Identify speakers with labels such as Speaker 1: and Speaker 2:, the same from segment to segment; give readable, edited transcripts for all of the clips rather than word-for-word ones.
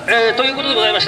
Speaker 1: ということでございまして、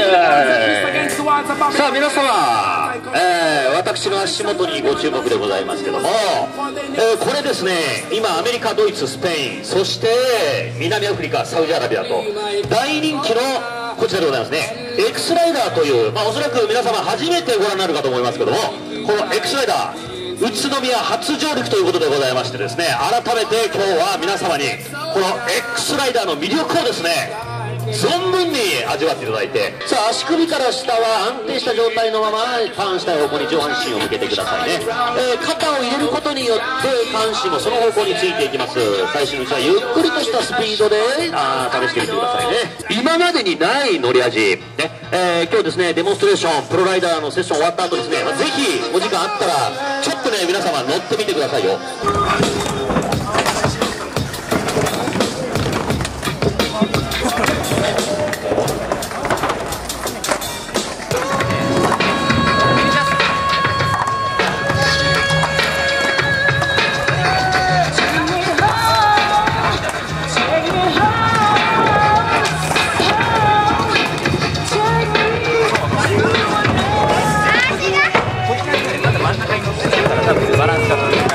Speaker 1: さあ皆様、私の足元にご注目でございますけども、これですね、今アメリカ、ドイツ、スペイン、そして南アフリカ、サウジアラビアと大人気のこちらでございますね、Xライダーという、おそらく皆様初めてご覧になるかと思いますけども、この Xライダー宇都宮初上陸ということでございましてですね、改めて今日は皆様にこの Xライダーの魅力をですね存分に味わっていただいて、さあ足首から下は安定した状態のままターンしたい方向に上半身を向けてくださいね。肩を入れることによって下半身もその方向についていきます。最初のうちはゆっくりとしたスピードで試してみてくださいね。今までにない乗り味、ね今日ですねデモンストレーションプロライダーのセッション終わった後ですね、ぜひお時間あったらちょっとね皆様乗ってみてくださいよ。
Speaker 2: バランスが取れない。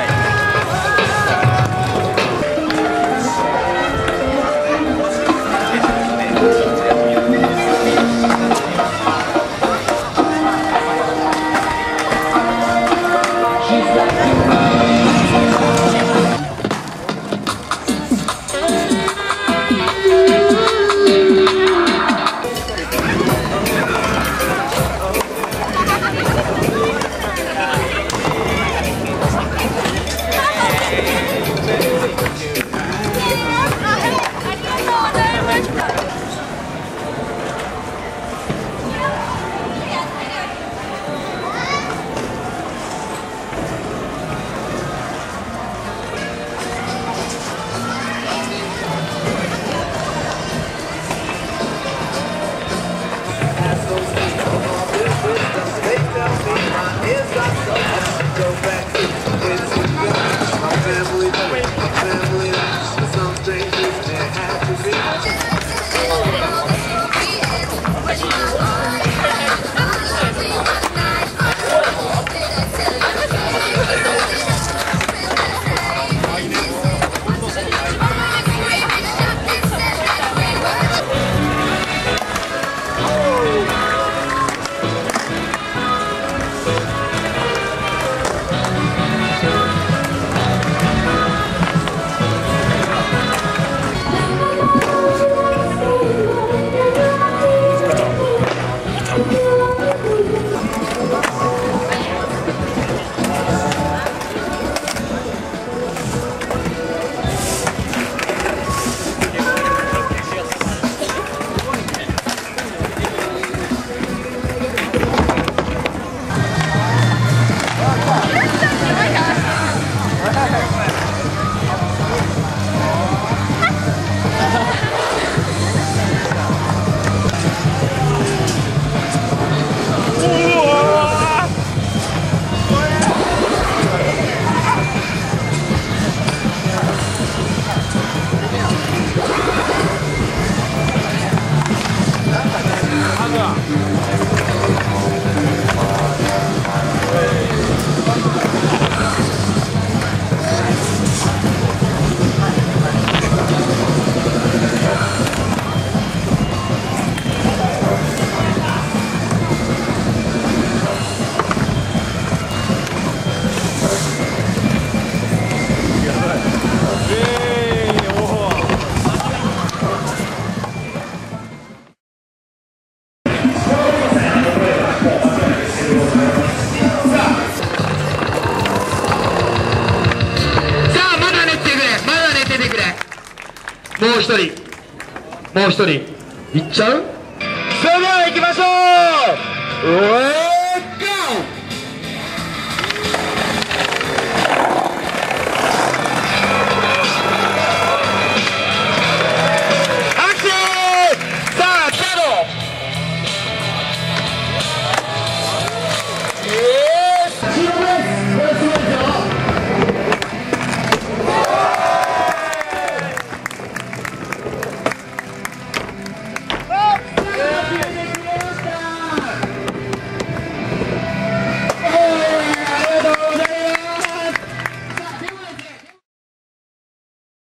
Speaker 1: 一人もう一人いっちゃう。それでは行きましょう。